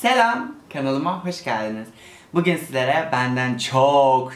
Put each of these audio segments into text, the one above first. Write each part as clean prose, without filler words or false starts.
Selam, kanalıma hoş geldiniz. Bugün sizlere benden çok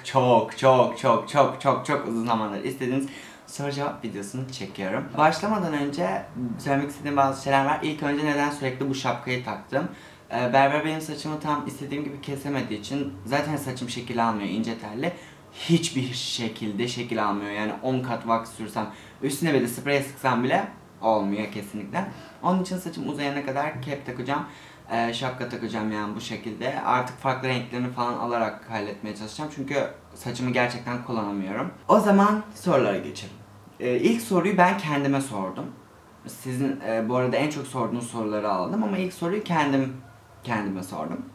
uzun zamandır istediğiniz soru cevap videosunu çekiyorum. Başlamadan önce söylemek istediğim bazı şeyler var. İlk önce neden sürekli bu şapkayı taktım? Berber benim saçımı tam istediğim gibi kesemediği için zaten saçım şekil almıyor, ince telli. Hiçbir şekilde şekil almıyor. Yani 10 kat wax sürsem, üstüne bir de sprey sıksam bile olmuyor kesinlikle. Onun için saçım uzayana kadar kep takacağım. Şapka takacağım yani bu şekilde. Artık farklı renklerini falan alarak halletmeye çalışacağım. Çünkü saçımı gerçekten kullanamıyorum. O zaman sorulara geçelim. İlk soruyu ben kendime sordum. Sizin bu arada en çok sorduğunuz soruları aldım ama ilk soruyu kendime sordum.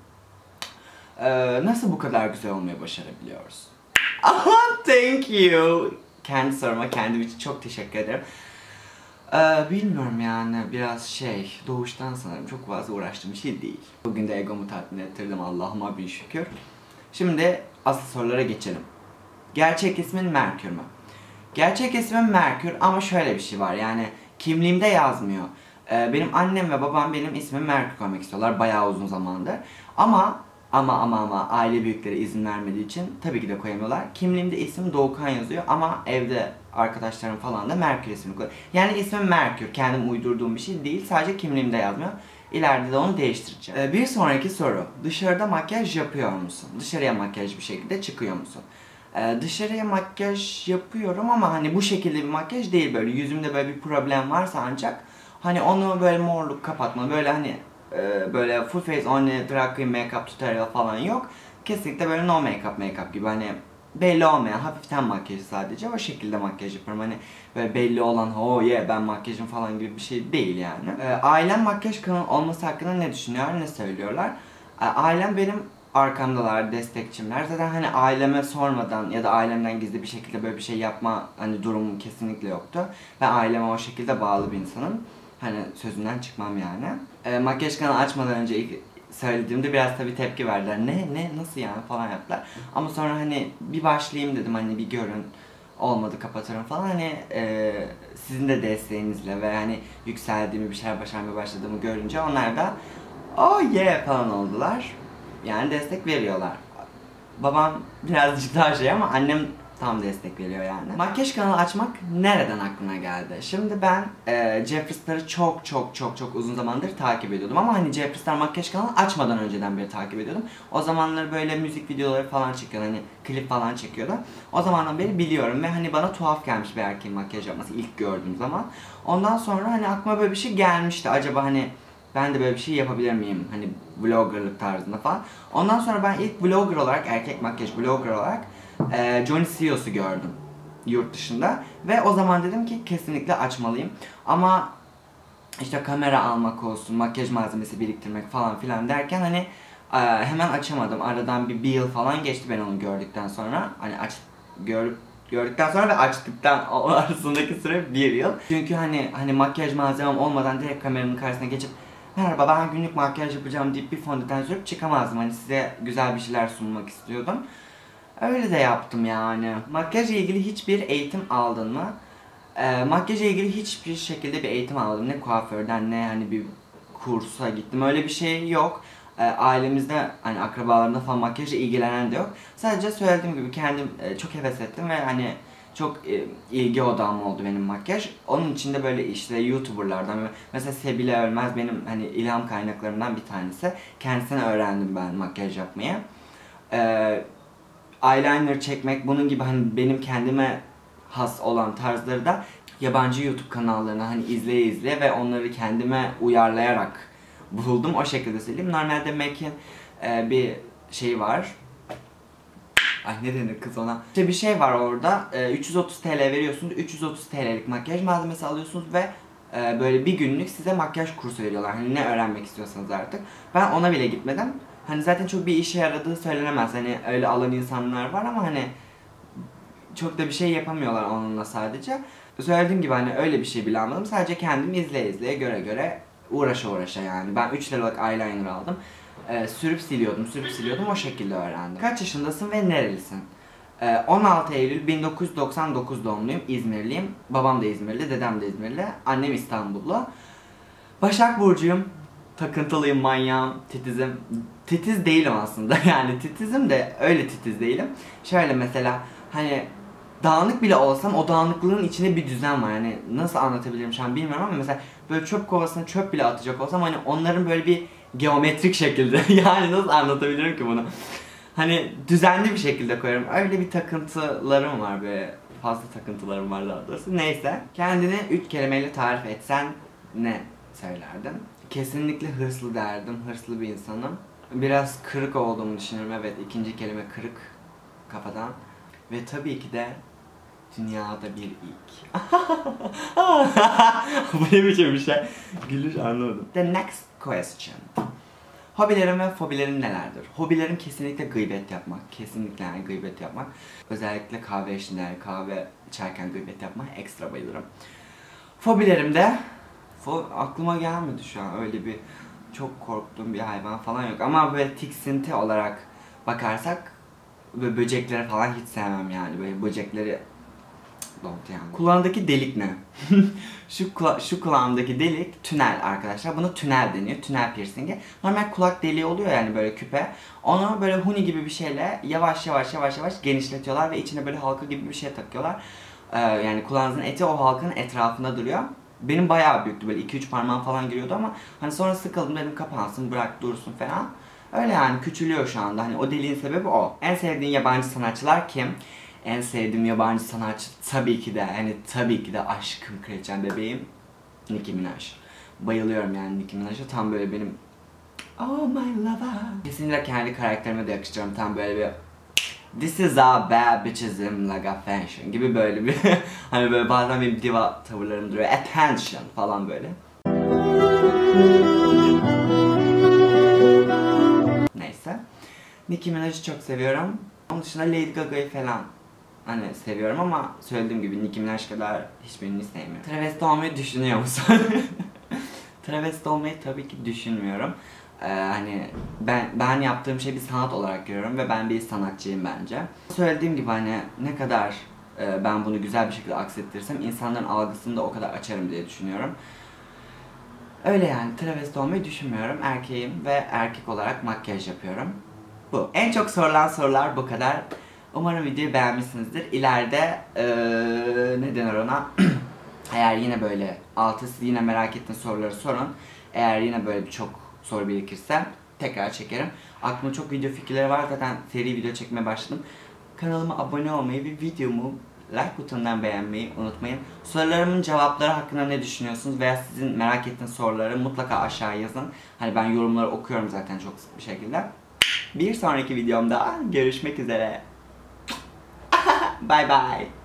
Nasıl bu kadar güzel olmayı başarabiliyoruz? Thank you. Kendi soruma kendim için çok teşekkür ederim. Bilmiyorum yani biraz doğuştan sanırım çok fazla uğraştığım bir şey değil. Bugün de egomu tatmin ettirdim Allah'ıma bir şükür. Şimdi asıl sorulara geçelim. Gerçek ismin Merkür mü? Gerçek ismim Merkür ama şöyle bir şey var yani kimliğimde yazmıyor. Benim annem ve babam benim ismimi Merkür koymak istiyorlar bayağı uzun zamandır. Ama aile büyükleri izin vermediği için tabii ki de koyamıyorlar. Kimliğimde ismim Doğukan yazıyor ama evde arkadaşlarım falan da Merkür ismini koyuyor. Yani ismim Merkür, kendim uydurduğum bir şey değil, sadece kimliğimde yazmıyor. İleride de onu değiştireceğim. Bir sonraki soru, dışarıda makyaj yapıyor musun? Dışarıya makyaj bir şekilde çıkıyor musun? Dışarıya makyaj yapıyorum ama hani bu şekilde bir makyaj değil, böyle yüzümde böyle bir problem varsa ancak hani onu böyle morluk kapatma, böyle hani böyle full face only drag queen make-up tutorial falan yok. Kesinlikle böyle no make-up gibi hani belli olmayan hafiften makyajı sadece o şekilde makyaj yaparım. Hani böyle belli olan oh yeah ben makyajım falan gibi bir şey değil yani. Ailem makyaj kanalı olması hakkında ne düşünüyor, ne söylüyorlar? Ailem benim arkamdalar, destekçimler. Zaten hani aileme sormadan ya da ailemden gizli bir şekilde böyle bir şey yapma hani durumum kesinlikle yoktu. Ben aileme o şekilde bağlı bir insanım. Hani sözünden çıkmam yani. Makyaj kanalı açmadan önce ilk söylediğimde biraz tabii tepki verdiler. Ne nasıl yani falan yaptılar. Ama sonra hani bir başlayayım dedim, hani bir görün. Olmadı kapatırım falan, hani sizin de desteğinizle ve hani yükseldiğimi, bir şeyler başarmaya başladığımı görünce onlar da oh yeah falan oldular. Yani destek veriyorlar. Babam birazcık daha ama annem tam destek veriyor yani. Makyaj kanalı açmak nereden aklına geldi? Şimdi ben Jeffree Star'ı çok uzun zamandır takip ediyordum ama hani Jeffree Star makyaj kanalı açmadan önceden beri takip ediyordum. O zamanlar böyle müzik videoları falan çekiyordu, hani klip falan çekiyordu. O zamandan beri biliyorum ve hani bana tuhaf gelmiş bir erkeğin makyaj yapması ilk gördüğüm zaman. Ondan sonra hani aklıma böyle bir şey gelmişti. Acaba hani ben de böyle bir şey yapabilir miyim? Hani vloggerlık tarzında falan. Ondan sonra ben ilk vlogger olarak, erkek makyaj vlogger olarak Johnny Sios'u gördüm yurt dışında. Ve o zaman dedim ki kesinlikle açmalıyım. Ama işte kamera almak olsun, makyaj malzemesi biriktirmek falan filan derken hani hemen açamadım. Aradan bir yıl falan geçti ben onu gördükten sonra. Hani gördükten sonra ve açtıktan arasındaki süre 1 yıl. Çünkü hani makyaj malzemem olmadan direkt kameranın karşısına geçip merhaba ben günlük makyaj yapacağım deyip bir fondöten sürüp çıkamazdım. Hani size güzel bir şeyler sunmak istiyordum. Öyle de yaptım yani. Makyajla ilgili hiçbir eğitim aldın mı? Makyajla ilgili hiçbir şekilde bir eğitim almadım. Ne kuaförden ne hani bir kursa gittim. Öyle bir şey yok. Ailemizde hani akrabalarımda falan makyajla ilgilenen de yok. Sadece söylediğim gibi kendim çok heves ettim ve hani çok ilgi odağım oldu benim makyaj. Onun için de böyle işte YouTuber'lardan mesela Sebile Ölmez benim hani ilham kaynaklarımdan bir tanesi. Kendisine öğrendim ben makyaj yapmayı. Eyeliner çekmek, bunun gibi hani benim kendime has olan tarzları da yabancı YouTube kanallarını hani izleye ve onları kendime uyarlayarak buldum. O şekilde söyleyeyim. Normalde MAC'in bir şey var. Ay ne denir kız ona? İşte bir şey var orada. 330 TL veriyorsunuz. 330 TL'lik makyaj malzemesi alıyorsunuz ve böyle bir günlük size makyaj kursu veriyorlar. Hani ne öğrenmek istiyorsanız artık. Ben ona bile gitmedim. Hani zaten çok bir işe yaradığı söylenemez. Hani öyle alan insanlar var ama hani çok da bir şey yapamıyorlar onunla sadece. Söylediğim gibi hani öyle bir şey bile almadım. Sadece kendim izleye göre uğraşa yani. Ben 3 liralık eyeliner aldım. Sürüp siliyordum o şekilde öğrendim. Kaç yaşındasın ve nerelisin? 16 Eylül 1999 doğumluyum. İzmirliyim. Babam da İzmirli, dedem de İzmirli. Annem İstanbullu. Başak Burcu'yum. takıntılıyım, manyağım, titizim. Titiz değilim aslında yani titizim de öyle titiz değilim. Şöyle mesela hani dağınık bile olsam o dağınıklığın içinde bir düzen var. Yani nasıl anlatabilirim şu an bilmiyorum ama mesela böyle çöp kovasına çöp bile atacak olsam hani onların böyle bir geometrik şekilde yani nasıl anlatabilirim ki bunu? Hani düzenli bir şekilde koyarım. Öyle bir takıntılarım var böyle. Fazla takıntılarım var daha doğrusu. Neyse. Kendini 3 kelimeyle tarif etsen ne söylerdin? Kesinlikle hırslı derdim. Hırslı bir insanım. Biraz kırık olduğumu düşünüyorum. Evet, ikinci kelime kırık kafadan. Ve tabii ki de dünyada bir ilk. Bu ne biçim bir şey? Gülüş anlamadım. The next question. Hobilerim ve fobilerim nelerdir? Hobilerim kesinlikle gıybet yapmak. Kesinlikle yani gıybet yapmak. Özellikle kahve içinde, kahve içerken gıybet yapmak ekstra bayılırım. Fobilerim de aklıma gelmedi şu an öyle bir çok korktuğum bir hayvan falan yok. Ama böyle tiksinti olarak bakarsak böyle böcekleri falan hiç sevmem yani. Böyle böcekleri yani. Kulağındaki delik ne? şu kulağımdaki delik tünel arkadaşlar. Buna tünel deniyor. Tünel piercingi. Normal kulak deliği oluyor yani böyle küpe. Onu böyle huni gibi bir şeyle yavaş yavaş genişletiyorlar ve içine böyle halka gibi bir şey takıyorlar. Yani kulağınızın eti o halkanın etrafında duruyor. Benim bayağı büyüktü, böyle 2-3 parmağım falan giriyordu ama hani sonra sıkıldım, dedim kapansın, bırak dursun falan. Öyle yani, küçülüyor şu anda. Hani o deliğin sebebi o. En sevdiğin yabancı sanatçılar kim? En sevdiğim yabancı sanatçı tabii ki de aşkım, kraliçem, bebeğim Nicki Minaj. Bayılıyorum yani Nicki Minaj'a, tam böyle benim oh my lover. Kesinlikle kendi karakterime de yakıştırıyorum, tam böyle bir this is a bad bitchism like a fashion gibi böyle bir hani böyle bazen benim diva tavırlarım duruyor, attention falan böyle. Neyse, Nicki Minaj'ı çok seviyorum. Onun dışında Lady Gaga'yı falan hani seviyorum ama söylediğim gibi Nicki Minaj kadar hiçbirini sevmiyorum. Travesti olmayı düşünüyor musun? Travesti olmayı tabii ki düşünmüyorum. Hani ben yaptığım şey bir sanat olarak görüyorum ve ben bir sanatçıyım bence. Söylediğim gibi hani ne kadar ben bunu güzel bir şekilde aksettirirsem insanların algısını da o kadar açarım diye düşünüyorum. Öyle yani, travesti olmayı düşünmüyorum. Erkeğim ve erkek olarak makyaj yapıyorum. Bu. En çok sorulan sorular bu kadar. Umarım videoyu beğenmişsinizdir. İleride ne denir ona? Eğer yine böyle siz yine merak ettiğiniz soruları sorun. Eğer yine böyle çok soru birikirse tekrar çekerim. Aklımda çok video fikirleri var, zaten seri video çekmeye başladım. Kanalıma abone olmayı ve videomu like butonundan beğenmeyi unutmayın. Sorularımın cevapları hakkında ne düşünüyorsunuz veya sizin merak ettiğiniz soruları mutlaka aşağı yazın. Hani ben yorumları okuyorum zaten çok sık bir şekilde. Bir sonraki videomda görüşmek üzere. Bye bye.